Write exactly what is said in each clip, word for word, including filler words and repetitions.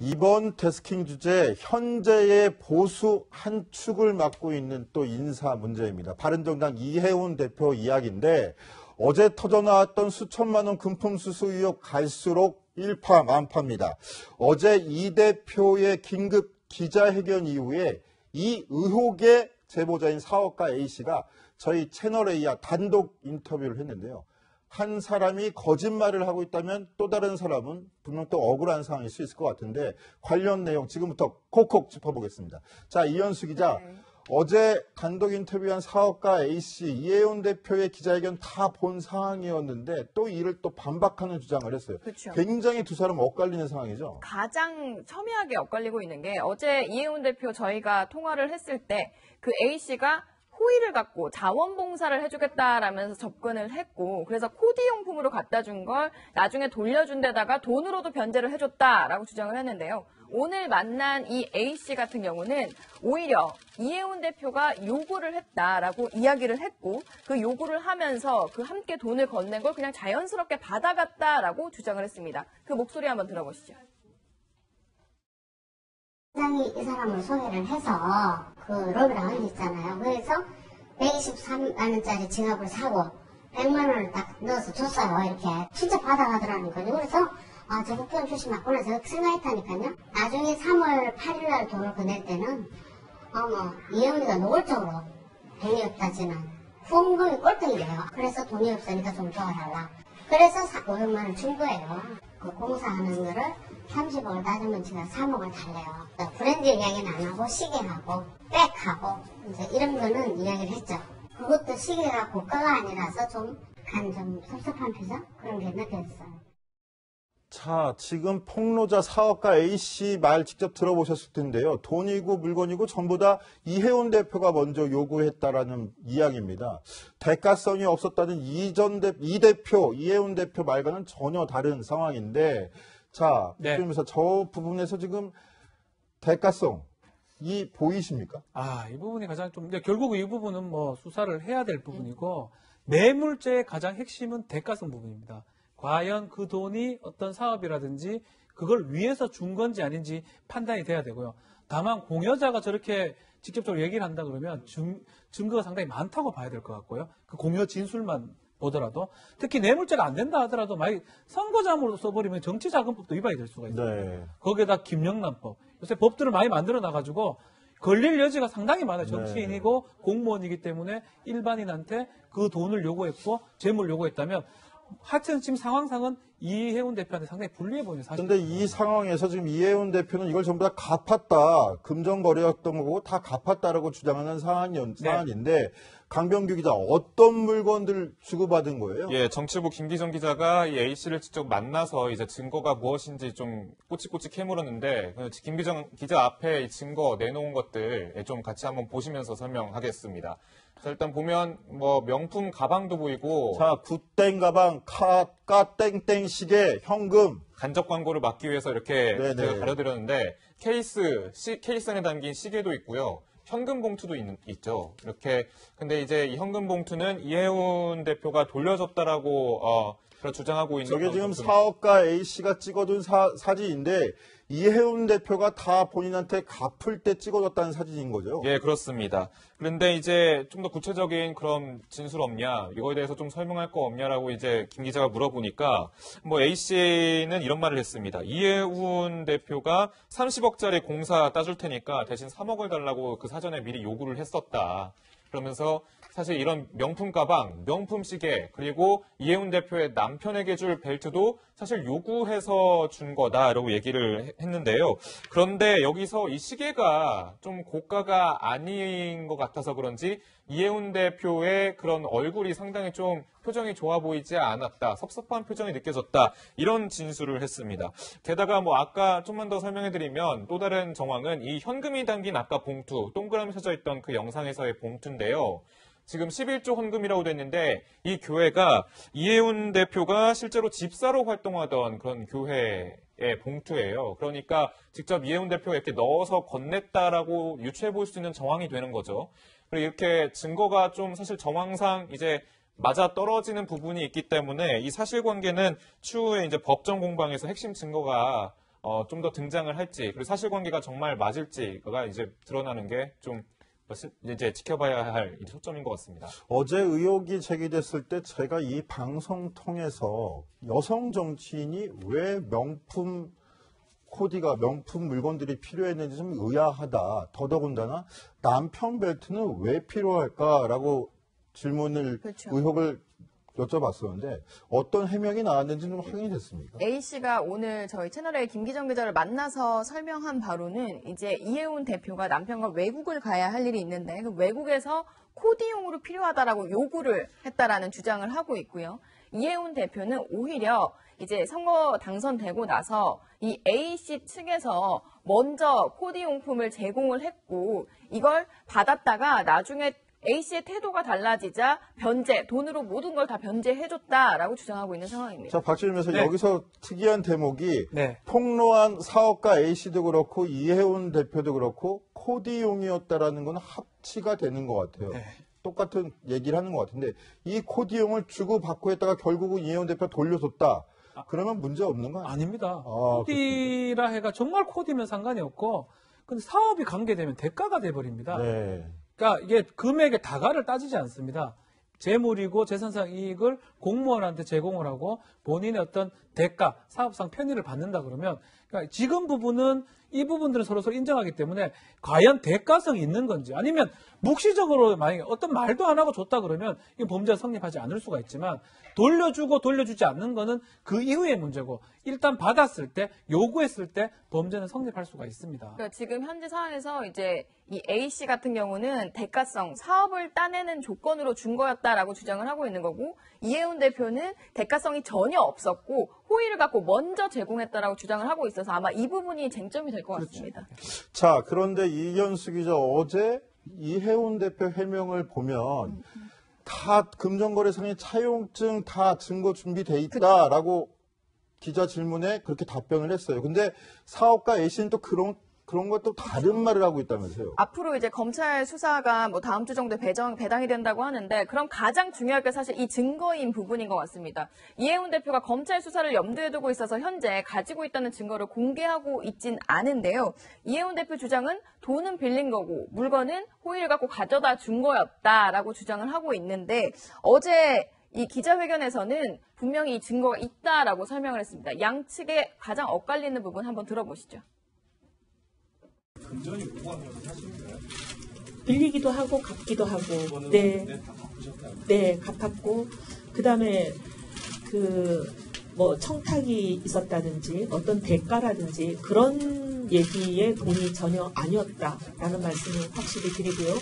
이번 데스킹 주제 현재의 보수 한 축을 맡고 있는 또 인사 문제입니다. 바른정당 이해운 대표 이야기인데 어제 터져나왔던 수천만 원 금품 수수 의혹 갈수록 일파만파입니다. 어제 이 대표의 긴급 기자회견 이후에 이 의혹의 제보자인 사업가 A씨가 저희 채널A와 단독 인터뷰를 했는데요. 한 사람이 거짓말을 하고 있다면 또 다른 사람은 분명 또 억울한 상황일 수 있을 것 같은데 관련 내용 지금부터 콕콕 짚어보겠습니다. 자, 이현수 기자. 네. 어제 단독 인터뷰한 사업가 A씨, 이해운 대표의 기자회견 다 본 상황이었는데 또 이를 또 반박하는 주장을 했어요. 그렇죠. 굉장히 두 사람 엇갈리는 상황이죠. 가장 첨예하게 엇갈리고 있는 게 어제 이해운 대표 저희가 통화를 했을 때 그 A씨가 호의를 갖고 자원봉사를 해주겠다라면서 접근을 했고 그래서 코디용품으로 갖다 준 걸 나중에 돌려준 데다가 돈으로도 변제를 해줬다라고 주장을 했는데요. 오늘 만난 이 A씨 같은 경우는 오히려 이해운 대표가 요구를 했다라고 이야기를 했고 그 요구를 하면서 그 함께 돈을 건넨 걸 그냥 자연스럽게 받아갔다라고 주장을 했습니다. 그 목소리 한번 들어보시죠. 회장이 이 사람을 소개를 해서 그 로비라운드 있잖아요. 그래서 백이십삼만 원짜리 지갑을 사고 백만 원을 딱 넣어서 줬어요. 이렇게 진짜 받아가더라는 거죠. 그래서 아, 저 국회의원 출신 맞구나 제가 생각했다니까요. 나중에 삼월 팔일 날 돈을 보낼 때는 어머 이혜원이가 노골적으로 돈이 없다지는 후원금이 꼴등이래요. 그래서 돈이 없으니까 좀 도와달라. 그래서 오백만 원 준 거예요. 그 공사하는 거를 삼십억을 따지면 제가 삼억을 달래요. 브랜드 이야기는 안 하고 시계하고 백하고 이제 이런 거는 이야기를 했죠. 그것도 시계가 고가가 아니라서 좀 간 좀 섭섭한 표정 그런 게 느껴졌어요. 자, 지금 폭로자 사업가 A씨 말 직접 들어보셨을 텐데요. 돈이고 물건이고 전부 다 이해운 대표가 먼저 요구했다라는 이야기입니다. 대가성이 없었다는 이전 대, 이 대표, 이해운 대표 말과는 전혀 다른 상황인데 자, 네. 그러면서 저 부분에서 지금 대가성 이 보이십니까? 아, 이 부분이 가장 좀, 근데 결국 이 부분은 뭐 수사를 해야 될 부분이고 뇌물죄의 가장 핵심은 대가성 부분입니다. 과연 그 돈이 어떤 사업이라든지 그걸 위해서 준 건지 아닌지 판단이 돼야 되고요. 다만 공여자가 저렇게 직접적으로 얘기를 한다 그러면 증, 증거가 상당히 많다고 봐야 될 것 같고요. 그 공여 진술만 보더라도 특히 뇌물죄가 안 된다 하더라도 만약 선거자금으로 써버리면 정치자금법도 위반이 될 수가 있어요. 네. 거기에다 김영란법. 요새 법들을 많이 만들어 놔가지고 걸릴 여지가 상당히 많아요. 정치인이고 네. 공무원이기 때문에 일반인한테 그 돈을 요구했고 재물 요구했다면 하여튼 지금 상황상은 이해운 대표한테 상당히 불리해 보이는 사실입니다. 그런데 이 상황에서 지금 이해운 대표는 이걸 전부 다 갚았다. 금전거래였던 거고 다 갚았다라고 주장하는 상황이, 네. 상황인데 강병규 기자 어떤 물건들을 주고받은 거예요? 예, 정치부 김기정 기자가 이 A씨를 직접 만나서 이제 증거가 무엇인지 좀 꼬치꼬치 캐물었는데 김기정 기자 앞에 이 증거 내놓은 것들 좀 같이 한번 보시면서 설명하겠습니다. 자, 일단 보면 뭐 명품 가방도 보이고 자, 굿땡 가방, 카, 까땡땡 시계, 현금 간접 광고를 막기 위해서 이렇게 네네. 제가 가려드렸는데 케이스, 시, 케이스 안에 담긴 시계도 있고요. 현금 봉투도 있, 있죠. 이렇게 근데 이제 이 현금 봉투는 이해운 대표가 돌려줬다라고 어, 주장하고 있는 저게 지금 사업가 A씨가 찍어둔 사, 사진인데 이해운 대표가 다 본인한테 갚을 때 찍어줬다는 사진인 거죠? 예, 그렇습니다. 그런데 이제 좀 더 구체적인 그런 진술 없냐, 이거에 대해서 좀 설명할 거 없냐라고 이제 김 기자가 물어보니까 뭐 A씨는 이런 말을 했습니다. 이해운 대표가 삼십억짜리 공사 따줄 테니까 대신 삼억을 달라고 그 사전에 미리 요구를 했었다. 그러면서 사실 이런 명품 가방, 명품 시계, 그리고 이해운 대표의 남편에게 줄 벨트도 사실 요구해서 준 거다라고 얘기를 했는데요. 그런데 여기서 이 시계가 좀 고가가 아닌 것 같아서 그런지 이해운 대표의 그런 얼굴이 상당히 좀 표정이 좋아 보이지 않았다. 섭섭한 표정이 느껴졌다. 이런 진술을 했습니다. 게다가 뭐 아까 좀만 더 설명해드리면 또 다른 정황은 이 현금이 담긴 아까 봉투, 동그라미 쳐져 있던 그 영상에서의 봉투인데요. 지금 십일조 헌금이라고 됐는데 이 교회가 이해운 대표가 실제로 집사로 활동하던 그런 교회의 봉투예요. 그러니까 직접 이해운 대표가 이렇게 넣어서 건넸다라고 유추해 볼 수 있는 정황이 되는 거죠. 그리고 이렇게 증거가 좀 사실 정황상 이제 맞아 떨어지는 부분이 있기 때문에 이 사실관계는 추후에 이제 법정 공방에서 핵심 증거가 어, 좀 더 등장을 할지, 그리고 사실관계가 정말 맞을지가 이제 드러나는 게 좀 이제 지켜봐야 할 초점인 것 같습니다. 어제 의혹이 제기됐을 때 제가 이 방송 통해서 여성 정치인이 왜 명품 코디가 명품 물건들이 필요했는지 좀 의아하다. 더더군다나 남편 벨트는 왜 필요할까라고 질문을 그렇죠. 의혹을 여쭤봤었는데 어떤 해명이 나왔는지 좀 확인이 됐습니까? A씨가 오늘 저희 채널A 김기정 기자를 만나서 설명한 바로는 이제 이해운 대표가 남편과 외국을 가야 할 일이 있는데 그 외국에서 코디용으로 필요하다라고 요구를 했다라는 주장을 하고 있고요. 이해운 대표는 오히려 이제 선거 당선되고 나서 이 A씨 측에서 먼저 코디용품을 제공을 했고 이걸 받았다가 나중에 A씨의 태도가 달라지자 변제, 돈으로 모든 걸 다 변제해줬다라고 주장하고 있는 상황입니다. 자, 박지훈 변호사, 네. 여기서 특이한 대목이 네. 폭로한 사업가 A씨도 그렇고 이해운 대표도 그렇고 코디용이었다라는 건 합치가 되는 것 같아요. 네. 똑같은 얘기를 하는 것 같은데 이 코디용을 주고받고 했다가 결국은 이해운 대표 돌려줬다. 그러면 문제 없는 거 아니에요? 아닙니다. 아, 코디라 해가 정말 코디면 상관이 없고 근데 사업이 관계되면 대가가 돼버립니다. 네. 그러니까 이게 금액의 다가를 따지지 않습니다. 재물이고 재산상 이익을 공무원한테 제공을 하고 본인의 어떤 대가, 사업상 편의를 받는다 그러면 그러니까 지금 부분은 이 부분들은 서로 서로 인정하기 때문에 과연 대가성이 있는 건지 아니면 묵시적으로 만약에 어떤 말도 안 하고 줬다 그러면 이 범죄가 성립하지 않을 수가 있지만 돌려주고 돌려주지 않는 거는 그 이후의 문제고 일단 받았을 때 요구했을 때 범죄는 성립할 수가 있습니다. 그러니까 지금 현재 상황에서 이제 이 A씨 같은 경우는 대가성, 사업을 따내는 조건으로 준 거였다라고 주장을 하고 있는 거고 이해운 대표는 대가성이 전혀 없었고 호의를 갖고 먼저 제공했다라고 주장을 하고 있어서 아마 이 부분이 쟁점이 될 것 같습니다. 자, 그런데 이현수 기자 어제 이해운 대표 해명을 보면 다 금전거래상의 차용증 다 증거 준비돼 있다라고 기자 질문에 그렇게 답변을 했어요. 근데 사업가 A씨는 또 그런 그런 것도 다른 말을 하고 있다면서요. 앞으로 이제 검찰 수사가 뭐 다음 주 정도에 배정, 배당이 된다고 하는데 그럼 가장 중요할 게 사실 이 증거인 부분인 것 같습니다. 이해운 대표가 검찰 수사를 염두에 두고 있어서 현재 가지고 있다는 증거를 공개하고 있진 않은데요. 이해운 대표 주장은 돈은 빌린 거고 물건은 호의를 갖고 가져다 준 거였다라고 주장을 하고 있는데 어제 이 기자회견에서는 분명히 이 증거가 있다라고 설명을 했습니다. 양측의 가장 엇갈리는 부분 한번 들어보시죠. 빌리기도 하고 갚기도 하고 네, 네 갚았고 그 다음에 그 뭐 청탁이 있었다든지 어떤 대가라든지 그런 얘기에 돈이 전혀 아니었다라는 말씀을 확실히 드리고요.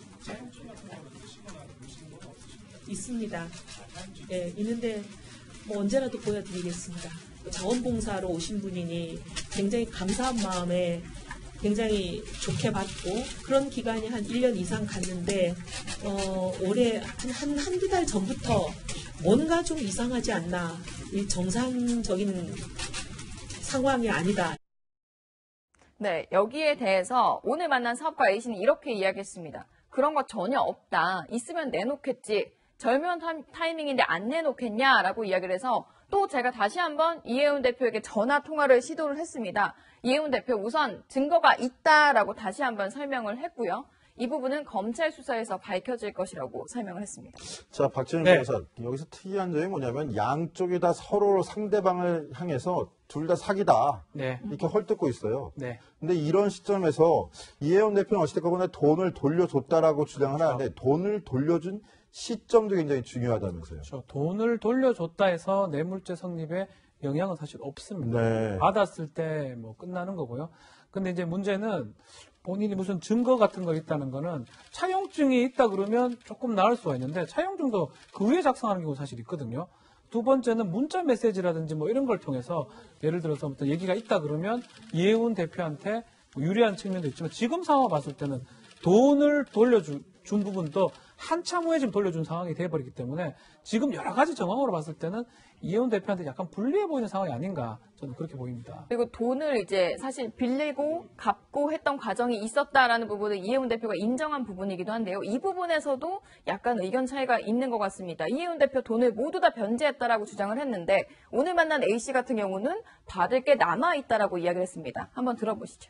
있습니다. 네, 있는데 뭐 언제라도 보여드리겠습니다. 자원봉사로 오신 분이니 굉장히 감사한 마음에 굉장히 좋게 받고 그런 기간이 한 일 년 이상 갔는데 어, 올해 한, 한 한두 달 전부터 뭔가 좀 이상하지 않나 이 정상적인 상황이 아니다. 네, 여기에 대해서 오늘 만난 사업가 A씨는 이렇게 이야기했습니다. 그런 거 전혀 없다. 있으면 내놓겠지. 절묘한 타이밍인데 안 내놓겠냐라고 이야기를 해서 또 제가 다시 한번 이해운 대표에게 전화 통화를 시도를 했습니다. 이해운 대표 우선 증거가 있다라고 다시 한번 설명을 했고요. 이 부분은 검찰 수사에서 밝혀질 것이라고 설명을 했습니다. 자, 박지훈 네. 변호사, 여기서 특이한 점이 뭐냐면 양쪽이 다 서로 상대방을 향해서 둘 다 사기다. 네. 이렇게 헐뜯고 있어요. 네. 근데 이런 시점에서 이해운 대표는 어찌됐건 간에 돈을 돌려줬다라고 주장을 하는데 돈을 돌려준 시점도 굉장히 중요하다면서요. 그렇죠. 돈을 돌려줬다 해서 뇌물죄 성립에 영향은 사실 없습니다. 네. 받았을 때 뭐 끝나는 거고요. 근데 이제 문제는 본인이 무슨 증거 같은 거 있다는 거는 차용증이 있다 그러면 조금 나을 수가 있는데 차용증도 그 위에 작성하는 경우 사실 있거든요. 두 번째는 문자 메시지라든지 뭐 이런 걸 통해서 예를 들어서 어떤 얘기가 있다 그러면 이해운 대표한테 뭐 유리한 측면도 있지만 지금 상황 봤을 때는 돈을 돌려준 부분도 한참 후에 지금 돌려준 상황이 돼버리기 때문에 지금 여러 가지 정황으로 봤을 때는 이해운 대표한테 약간 불리해 보이는 상황이 아닌가 저는 그렇게 보입니다. 그리고 돈을 이제 사실 빌리고 갚고 했던 과정이 있었다라는 부분을 이해운 대표가 인정한 부분이기도 한데요. 이 부분에서도 약간 의견 차이가 있는 것 같습니다. 이해운 대표 돈을 모두 다 변제했다라고 주장을 했는데 오늘 만난 A씨 같은 경우는 받을 게 남아있다라고 이야기를 했습니다. 한번 들어보시죠.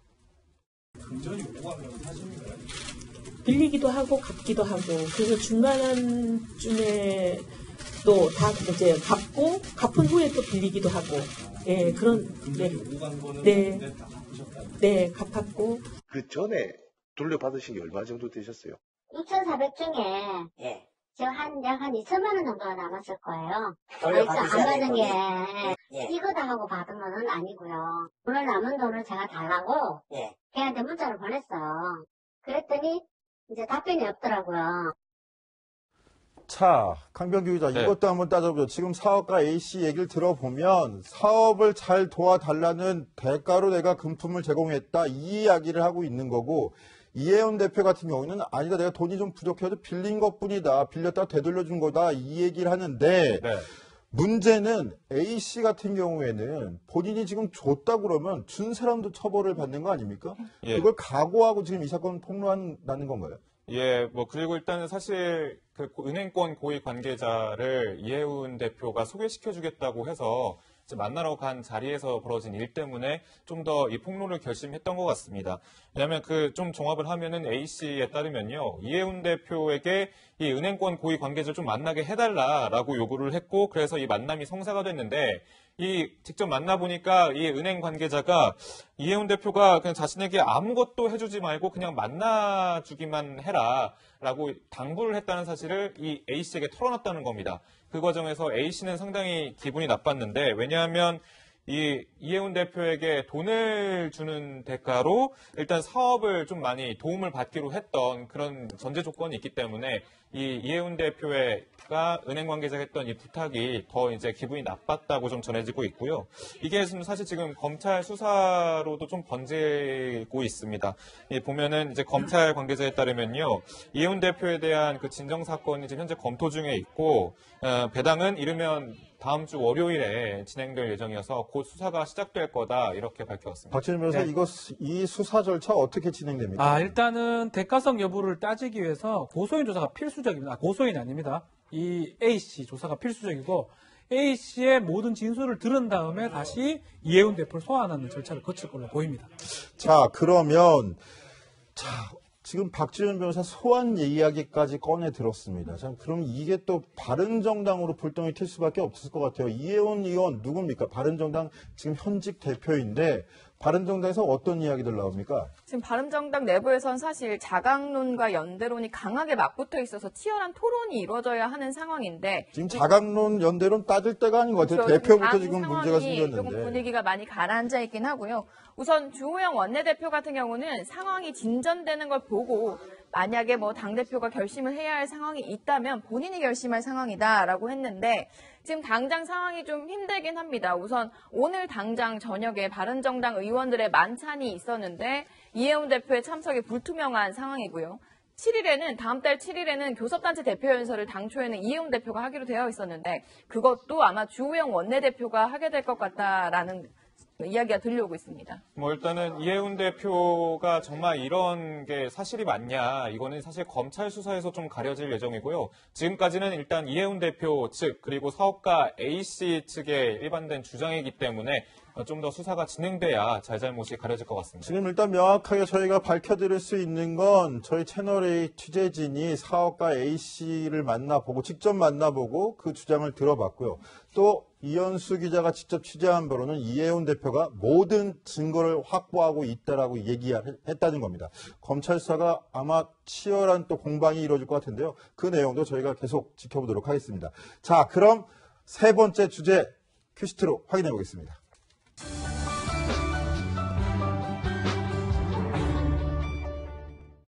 빌리기도 하고 갚기도 하고 그래서 중간쯤에 또 다 이제 갚고 갚은 후에 또 빌리기도 하고 예 그런 네, 네, 네 갚았고 그 전에 돌려받으신 게 얼마 정도 되셨어요? 이천사백 중에 예. 지금 한 약 한 이천만 원 정도가 남았을 거예요. 돌려받으셔야 안 받은 될 게 예. 이거다 하고 받은 거는 아니고요. 오늘 남은 돈을 제가 달라고 예. 걔한테 문자를 보냈어요. 그랬더니 이제 답변이 없더라고요. 자, 강병규 기자, 네. 이것도 한번 따져보죠. 지금 사업가 A씨 얘기를 들어보면 사업을 잘 도와달라는 대가로 내가 금품을 제공했다 이 이야기를 하고 있는 거고 이해운 대표 같은 경우는 아니다 내가 돈이 좀 부족해서 빌린 것뿐이다 빌렸다 되돌려준 거다 이 얘기를 하는데 네. 문제는 A씨 같은 경우에는 본인이 지금 줬다 그러면 준 사람도 처벌을 받는 거 아닙니까? 예. 그걸 각오하고 지금 이 사건 폭로한다는 건가요? 예, 뭐 그리고 일단은 사실 그 은행권 고위 관계자를 이해운 대표가 소개시켜주겠다고 해서 이제 만나러 간 자리에서 벌어진 일 때문에 좀 더 이 폭로를 결심했던 것 같습니다. 왜냐하면 그 좀 종합을 하면은 A씨에 따르면요, 이해운 대표에게 이 은행권 고위 관계자를 좀 만나게 해달라라고 요구를 했고, 그래서 이 만남이 성사가 됐는데. 이 직접 만나보니까 이 은행 관계자가 이해운 대표가 그냥 자신에게 아무것도 해주지 말고 그냥 만나주기만 해라 라고 당부를 했다는 사실을 이 A씨에게 털어놨다는 겁니다. 그 과정에서 A씨는 상당히 기분이 나빴는데, 왜냐하면 이 이해운 대표에게 돈을 주는 대가로 일단 사업을 좀 많이 도움을 받기로 했던 그런 전제 조건이 있기 때문에 이 이해운 대표가 은행 관계자가 했던 이 부탁이 더 이제 기분이 나빴다고 좀 전해지고 있고요. 이게 지금 사실 지금 검찰 수사로도 좀 번지고 있습니다. 이 보면은 이제 검찰 관계자에 따르면요, 이해운 대표에 대한 그 진정 사건이 지금 현재 검토 중에 있고, 어, 배당은 이르면 다음 주 월요일에 진행될 예정이어서 곧 수사가 시작될 거다 이렇게 밝혔습니다. 박진영 변호사, 네. 이거 이 수사 절차 어떻게 진행됩니까? 아, 일단은 대가성 여부를 따지기 위해서 고소인 조사가 필수적입니다. 아, 고소인 아닙니다. 이 A씨 조사가 필수적이고 A씨의 모든 진술을 들은 다음에 다시 이해운 대표를 소환하는 절차를 거칠 걸로 보입니다. 자, 그러면 자, 지금 박지원 변호사 소환 이야기까지 꺼내 들었습니다. 참, 그럼 이게 또 바른정당으로 불똥이 튈 수밖에 없을 것 같아요. 이해운 의원 누굽니까? 바른정당 지금 현직 대표인데 바른정당에서 어떤 이야기들 나옵니까? 지금 바른정당 내부에선 사실 자강론과 연대론이 강하게 맞붙어 있어서 치열한 토론이 이루어져야 하는 상황인데 지금 자강론 연대론 따질 때가 아닌 것 같아요. 그렇죠. 대표부터 당 지금 문제가 상황이 생겼는데. 조금 분위기가 많이 가라앉아 있긴 하고요. 우선 주호영 원내대표 같은 경우는 상황이 진전되는 걸 보고 만약에 뭐 당대표가 결심을 해야 할 상황이 있다면 본인이 결심할 상황이다라고 했는데 지금 당장 상황이 좀 힘들긴 합니다. 우선 오늘 당장 저녁에 바른정당 의원들의 만찬이 있었는데 이해운 대표의 참석이 불투명한 상황이고요. 칠 일에는 다음 달 칠 일에는 교섭단체 대표연설을 당초에는 이해운 대표가 하기로 되어 있었는데 그것도 아마 주호영 원내대표가 하게 될 것 같다라는 이야기가 들려오고 있습니다. 뭐 일단은 이해운 대표가 정말 이런 게 사실이 맞냐, 이거는 사실 검찰 수사에서 좀 가려질 예정이고요. 지금까지는 일단 이해운 대표 측 그리고 사업가 A씨 측의 일반된 주장이기 때문에 좀 더 수사가 진행돼야 잘잘못이 가려질 것 같습니다. 지금 일단 명확하게 저희가 밝혀드릴 수 있는 건 저희 채널의 취재진이 사업가 A씨를 만나보고 직접 만나보고 그 주장을 들어봤고요. 또 이현수 기자가 직접 취재한 바로는 이해운 대표가 모든 증거를 확보하고 있다라고 얘기했다는 겁니다. 검찰 수사가 아마 치열한 또 공방이 이루어질 것 같은데요. 그 내용도 저희가 계속 지켜보도록 하겠습니다. 자, 그럼 세 번째 주제 큐시트로 확인해 보겠습니다.